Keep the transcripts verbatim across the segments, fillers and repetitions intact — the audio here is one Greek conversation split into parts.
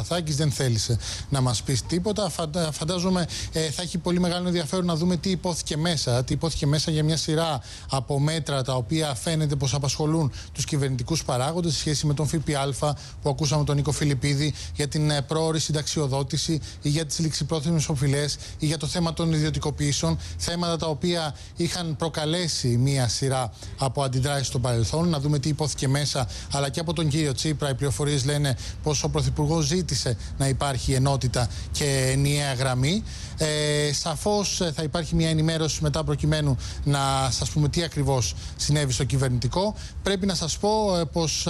Μαραθάκης δεν θέλησε να μας πει τίποτα. Φαντα, φαντάζομαι ε, θα έχει πολύ μεγάλο ενδιαφέρον να δούμε τι υπόθηκε μέσα. Τι υπόθηκε μέσα για μια σειρά από μέτρα τα οποία φαίνεται πως απασχολούν τους κυβερνητικούς παράγοντες σε σχέση με τον ΦΠΑ που ακούσαμε τον Νίκο Φιλιππίδη, για την ε, πρόωρη συνταξιοδότηση ή για τις ληξιπρόθεσμες οφειλές ή για το θέμα των ιδιωτικοποιήσεων. Θέματα τα οποία είχαν προκαλέσει μια σειρά από αντιδράσεις στο παρελθόν. Να δούμε τι υπόθηκε μέσα, αλλά και από τον κύριο Τσίπρα. Οι πληροφορίες λένε πως ο Πρωθυπουργός ζήτησε να υπάρχει ενότητα και ενιαία γραμμή. Ε, σαφώς θα υπάρχει μια ενημέρωση μετά προκειμένου να σας πούμε τι ακριβώς συνέβη στο κυβερνητικό. Πρέπει να σας πω ε, πως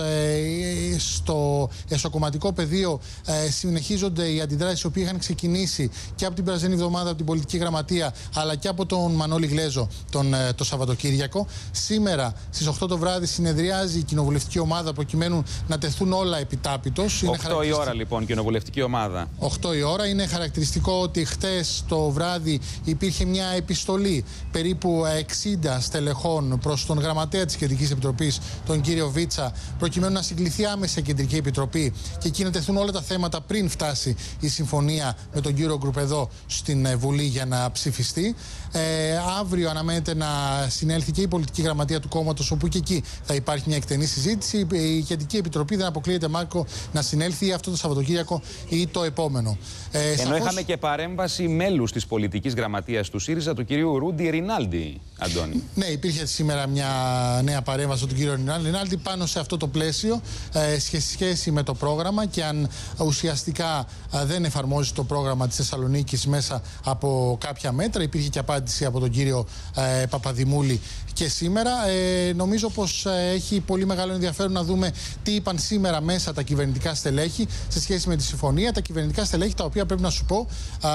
ε, στο εσωκομματικό πεδίο ε, συνεχίζονται οι αντιδράσεις οι οποίες είχαν ξεκινήσει και από την περασμένη εβδομάδα από την πολιτική γραμματεία, αλλά και από τον Μανώλη Γλέζο τον, ε, το Σαββατοκύριακο. Σήμερα στις οκτώ το βράδυ συνεδριάζει η κοινοβουλευτική ομάδα προκειμένου να τεθούν όλα επιτάπητος. οκτώ η ώρα λοιπόν κοινοβουλευτική ομάδα. οκτώ η ώρα. Είναι χαρακτηριστικό ότι χτες το βράδυ υπήρχε μια επιστολή περίπου εξήντα στελεχών προς τον γραμματέα της Κεντρικής Επιτροπής, τον κύριο Βίτσα, προκειμένου να συγκληθεί άμεσα η Κεντρική Επιτροπή και εκεί να τεθούν όλα τα θέματα πριν φτάσει η συμφωνία με τον κύριο Γκρουπ εδώ στην Βουλή για να ψηφιστεί. Ε, αύριο αναμένεται να συνέλθει και η πολιτική γραμματεία του κόμματος, όπου και εκεί θα υπάρχει μια εκτενή συζήτηση. Η Κεντρική Επιτροπή δεν αποκλείεται, Μάρκο, να συνέλθει ή αυτό το Σαββατοκύριακο ή το επόμενο. Ε, Ενώ σαφώς... είχαμε και παρέμβαση μέλους της πολιτικής γραμματείας του ΣΥΡΙΖΑ, του κυρίου Ρούντι Ρινάλντι, Αντώνη. Ναι, υπήρχε σήμερα μια νέα παρέμβαση του κύριου Ρινάλντι πάνω σε αυτό το πλαίσιο, ε, σε σχέση με το πρόγραμμα και αν ουσιαστικά ε, δεν εφαρμόζει το πρόγραμμα της Θεσσαλονίκης μέσα από κάποια μέτρα. Υπήρχε και απάντηση από τον κύριο ε, Παπαδημούλη και σήμερα. Ε, νομίζω πως ε, έχει πολύ μεγάλο ενδιαφέρον να δούμε τι είπαν σήμερα μέσα τα κυβερνητικά στελέχη σε σχέση με τη συμφωνία. Τα κυβερνητικά στελέχη, τα οποία πρέπει να σου πω,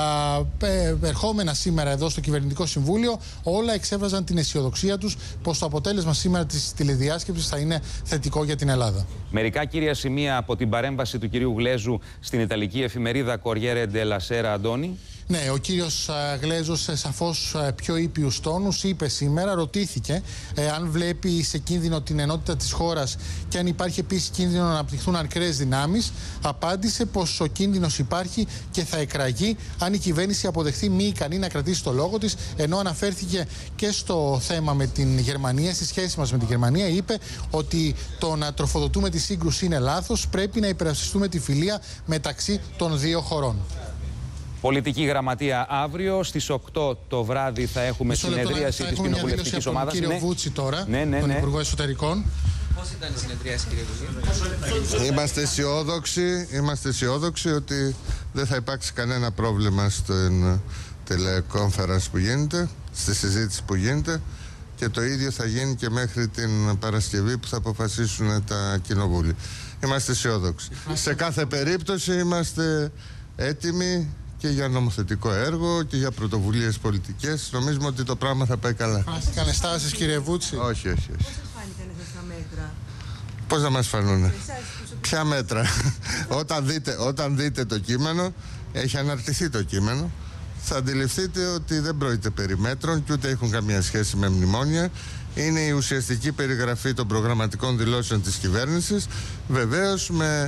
α, ε, ερχόμενα σήμερα εδώ στο Κυβερνητικό Συμβούλιο, όλα εξέφραζαν την αισιοδοξία τους πως το αποτέλεσμα σήμερα της τηλεδιάσκεψης θα είναι θετικό για την Ελλάδα. Μερικά κύρια σημεία από την παρέμβαση του κυρίου Γλέζου στην Ιταλική εφημερίδα Κοριέρε ντελα Σέρα, Αντώνη. Ναι, ο κύριος Γλέζος σαφώς πιο ήπιους τόνους είπε σήμερα, ρωτήθηκε ε, αν βλέπει σε κίνδυνο την ενότητα της χώρας και αν υπάρχει επίσης κίνδυνο να αναπτυχθούν ακραίες δυνάμεις. Απάντησε πως ο κίνδυνος υπάρχει και θα εκραγεί αν η κυβέρνηση αποδεχθεί μη ικανή να κρατήσει το λόγο της, ενώ αναφέρθηκε και στο θέμα με την Γερμανία, στη σχέση μας με την Γερμανία. Είπε ότι το να τροφοδοτούμε τη σύγκρουση είναι λάθος, πρέπει να υπερασπιστούμε τη φιλία μεταξύ των δύο χωρών. Πολιτική γραμματεία αύριο στις οκτώ το βράδυ θα έχουμε Μισό συνεδρίαση της κοινοβουλευτικής ομάδας. Τον κύριο ναι. Βούτση τώρα, ναι, ναι, τον ναι. Υπουργό Εσωτερικών. Πώς ήταν η συνεδρίαση, κύριε Βουλή? Είμαστε αισιόδοξοι, είμαστε αισιόδοξοι ότι δεν θα υπάρξει κανένα πρόβλημα στην τηλεκόνφερανς που γίνεται, στη συζήτηση που γίνεται, και το ίδιο θα γίνει και μέχρι την Παρασκευή που θα αποφασίσουν τα κοινοβούλια. Είμαστε αισιόδοξοι. Σε κάθε περίπτωση είμαστε έτοιμοι και για νομοθετικό έργο και για πρωτοβουλίες πολιτικές. Νομίζουμε ότι το πράγμα θα πάει καλά. Φάνηκαν ενστάσεις, κύριε Βούτση? Όχι, όχι, όχι. Πώς σας φάνηκαν αυτά τα μέτρα? Πώς να μας φανούνε? Ποια μέτρα? όταν, δείτε, όταν δείτε το κείμενο, έχει αναρτηθεί το κείμενο, θα αντιληφθείτε ότι δεν πρόκειται περί μέτρων και ούτε έχουν καμία σχέση με μνημόνια. Είναι η ουσιαστική περιγραφή των προγραμματικών δηλώσεων της κυβέρνησης, βεβαίως με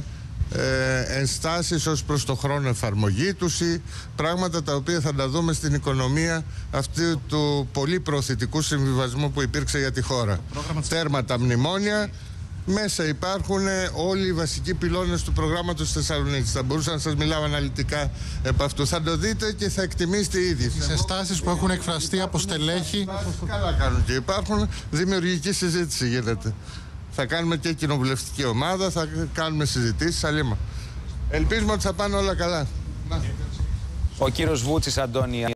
ε, ενστάσεις ως προς το χρόνο εφαρμογή τους ή πράγματα τα οποία θα τα δούμε στην οικονομία αυτού του πολύ προωθητικού συμβιβασμού που υπήρξε για τη χώρα. Τέρμα τα μνημόνια. Μέσα υπάρχουν όλοι οι βασικοί πυλώνες του προγράμματος της Θεσσαλονίκης. Θα μπορούσα να σας μιλάω αναλυτικά επ' αυτού. Θα το δείτε και θα εκτιμήσετε ήδη. Τις ενστάσεις που έχουν εκφραστεί από στελέχη. Καλά κάνουν και υπάρχουν. Δημιουργική συζήτηση γίνεται. Θα κάνουμε και κοινοβουλευτική ομάδα, θα κάνουμε συζητήσεις, αλήμα. Ελπίζουμε ότι θα πάνε όλα καλά. Ο κύριος Βούτσης, Αντώνη.